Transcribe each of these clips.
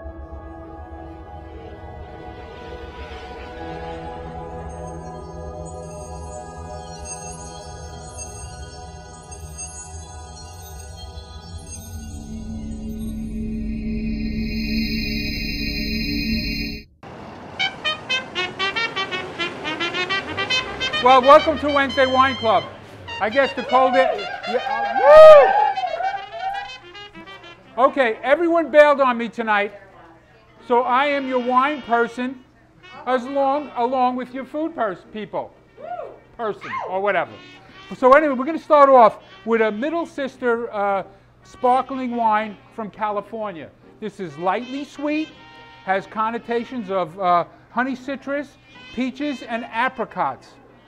Well, welcome to Wednesday Wine Club. I guess the cold air. Woo! Okay, everyone bailed on me tonight, so I am your wine person, along with your food person, or whatever. So anyway, we're going to start off with a Middle Sister sparkling wine from California. This is lightly sweet, has connotations of honey citrus, peaches, and apricots.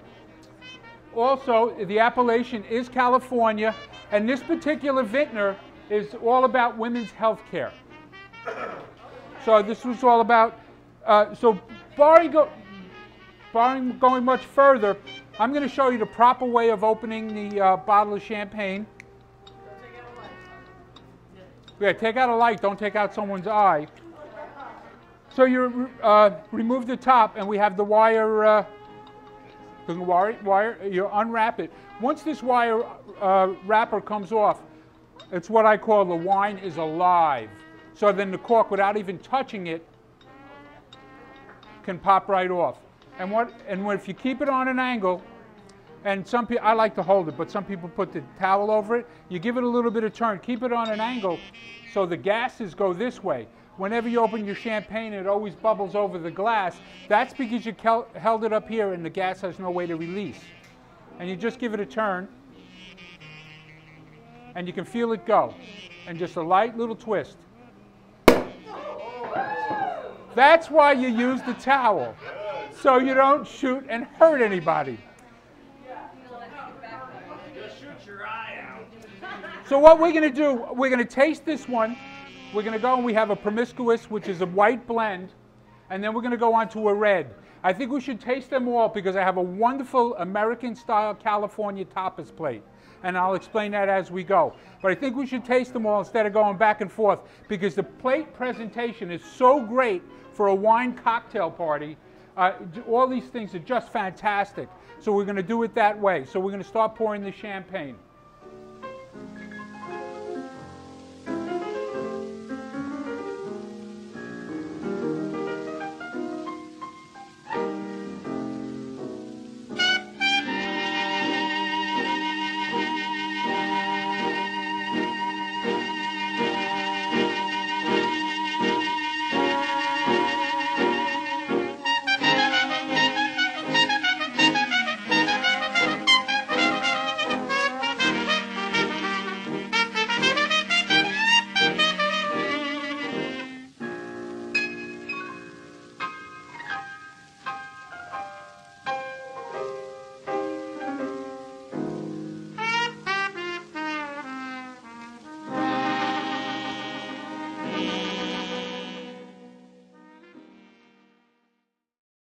Also, the appellation is California, and this particular vintner is all about women's health care. So this was all about, barring going much further, I'm going to show you the proper way of opening the bottle of champagne. Yeah, take out a light, don't take out someone's eye. So you remove the top, and we have the wire. You unwrap it. Once this wire wrapper comes off, it's what I call the wine is alive. So then the cork, without even touching it, can pop right off. If you keep it on an angle, and some people, I like to hold it, but some people put the towel over it. You give it a little bit of turn. Keep it on an angle so the gases go this way. Whenever you open your champagne, it always bubbles over the glass. That's because you held it up here and the gas has no way to release. And you just give it a turn, and you can feel it go. And just a light little twist. That's why you use the towel, so you don't shoot and hurt anybody. Just shoot your eye out. So what we're going to do, we're going to taste this one. We're going to go and we have a promiscuous, which is a white blend, and then we're going to go on to a red. I think we should taste them all because I have a wonderful American-style California tapas plate, and I'll explain that as we go. But I think we should taste them all instead of going back and forth because the plate presentation is so great for a wine cocktail party. All these things are just fantastic. So we're going to do it that way. So we're going to start pouring the champagne.